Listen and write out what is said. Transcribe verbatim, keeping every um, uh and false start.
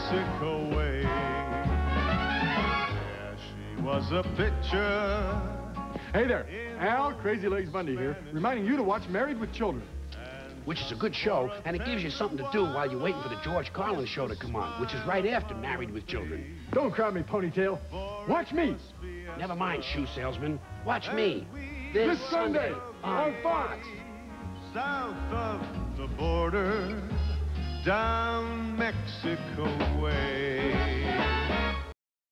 Mexico way. Yeah, she was a picture. Hey there, Al, Crazy Legs Bundy here, reminding you to watch Married with Children. Which is a good show, and it gives you something to do while you're waiting for the George Carlin show to come on, which is right after Married with Children. Don't crowd me, Ponytail. Watch me. Never mind, shoe salesman. Watch me. This, this Sunday, Sunday on Fox. South of the border, down Mexico way.